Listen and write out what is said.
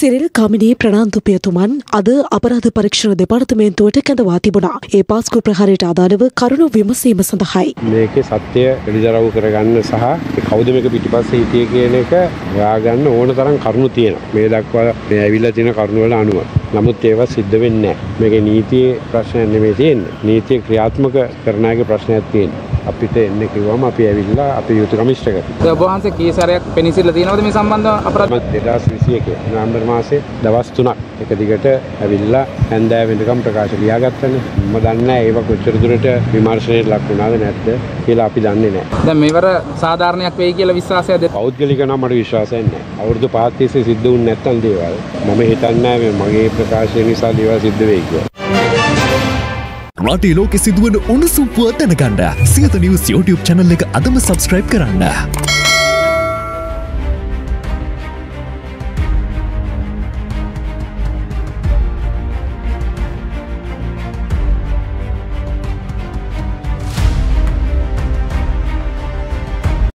Cyril කමිනී ප්‍රනාන්දුපියතුමන් අද අපරාධ පරීක්ෂණ දෙපාර්තමේන්තුවට කැඳවා තිබුණා. ඒ පාස්කු ප්‍රහාරයට අදාළව කරුණු විමසීම සඳහායි. මේකේ සත්‍ය එළිදරව් කරගන්න සහ කවුද මේක පිටිපස්සේ හිටියේ කියන එක හොයාගන්න ඕන තරම් කරුණු තියෙනවා. මේ දක්වා මේ ඇවිල්ලා තියෙන කරුණු වල අනුව. නමුත් ඒවා සිද්ධ වෙන්නේ නැහැ. මේකේ නීතියේ ප්‍රශ්නයක් නෙමෙයි තියෙන්නේ. නීතිය ක්‍රියාත්මක කරන එකේ ප්‍රශ්නයක් තියෙනවා. අපිට එන්න කිව්වම අපි ඇවිල්ලා අපි යුතුයකම ඉෂ්ට කරනවා. ඔබ වහන්සේ කී සැරයක් පෙනීසිල්ල තියෙනවද මේ සම්බන්ධව අපරාධ 2021 නොවැම්බර් මාසේ දවස් 3ක් එක දිගට ඇවිල්ලා හැන්දෑව වෙනකම් ප්‍රකාශ ලියාගත්තනේ. මම දන්නේ නැහැ ඒව කොච්චර දුරට විමර්ශනයට ලක් වුණාද නැද්ද කියලා අපි දන්නේ නැහැ. දැන් මේවර සාධාරණයක් වෙයි කියලා විශ්වාසයද? පෞද්ගලික නම් මට විශ්වාසයක් නැහැ. අවුරුදු 5ක් තිස්සේ සිද්ධ වුනේ නැත්තම් දේවල් මම හිතන්නේ නැහැ මගේ ප්‍රකාශය නිසා දේවල් සිද්ධ වෙයි කියලා. රටේ ලෝකෙ සිදුවන උණුසුම් පුවත් දැනගන්න සියත නිවුස් YouTube channel එක අදම subscribe කරන්න.